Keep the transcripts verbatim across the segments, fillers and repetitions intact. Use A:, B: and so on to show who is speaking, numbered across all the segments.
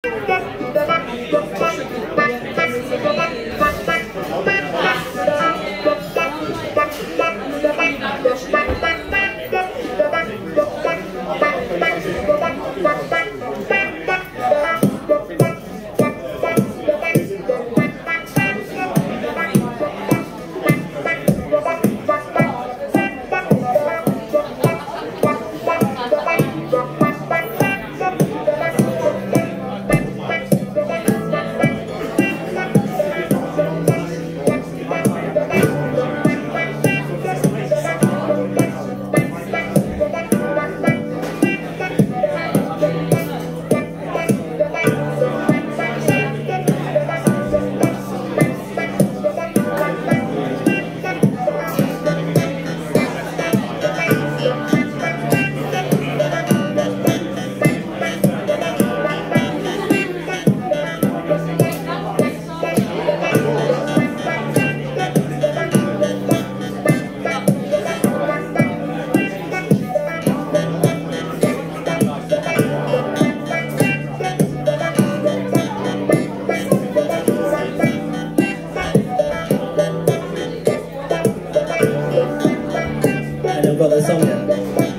A: Got the song yet?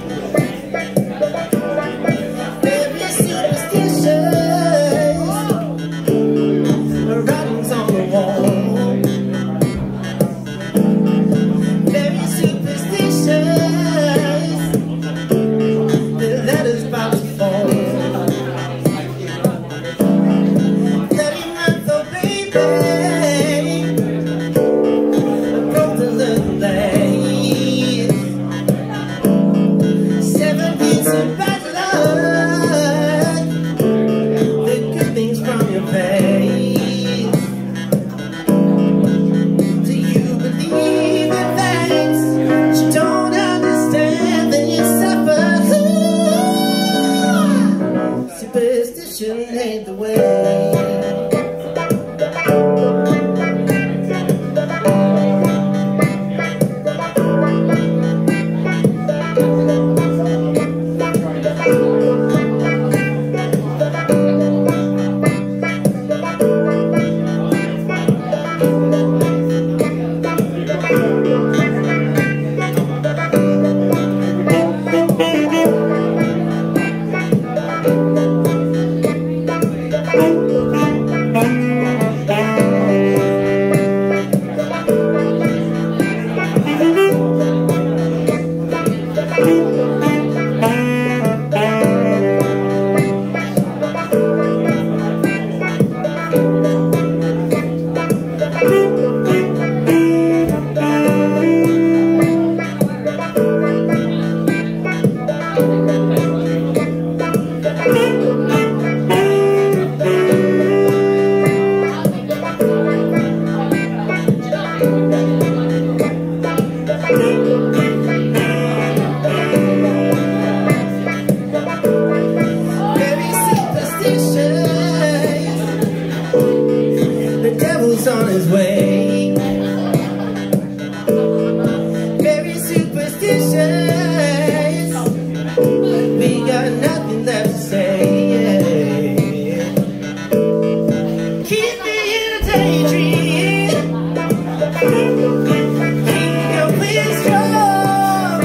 A: Very superstitious writings on the wall. Very superstitious, the letters about to fall. Thirty months old baby, a golden little lady. Bad luck, the good things from your face. Do you believe in things you don't understand? Then you suffer. Superstition ain't the way. The devil's on his way. Very superstitious, we got nothing left to say. Keep me in a daydream, keep your will strong.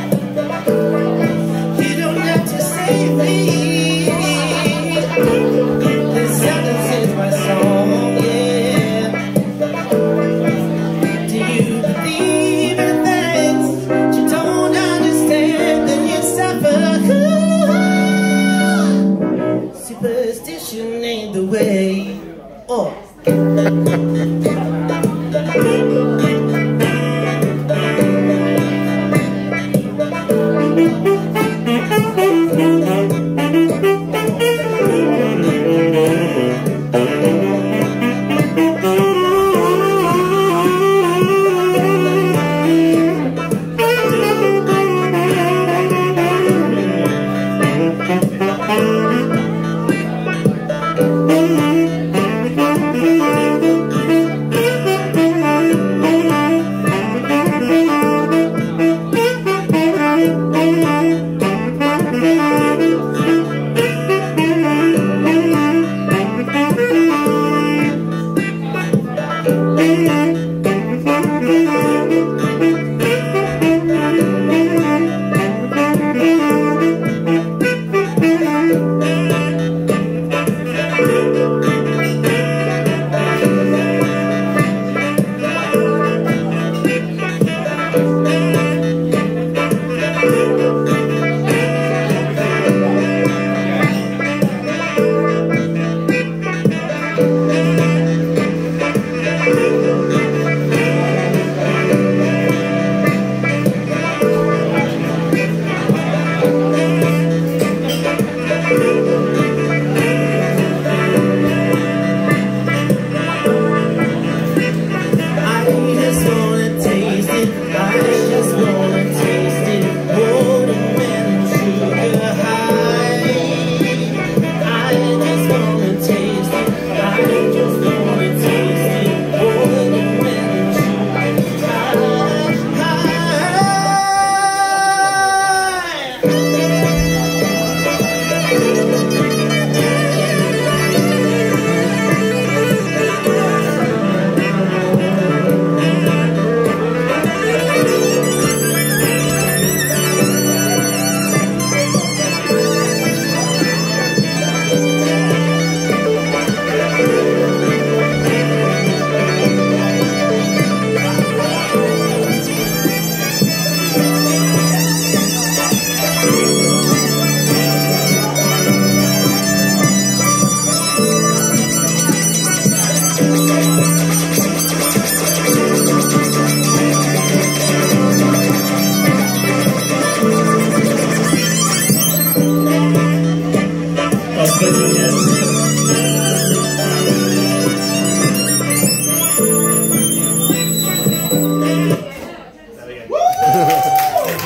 A: You don't have to save me. This sentence is my song. Superstition ain't the way. Oh.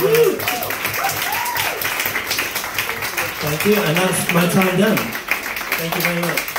B: Thank you, and that's my time done. Thank you very much.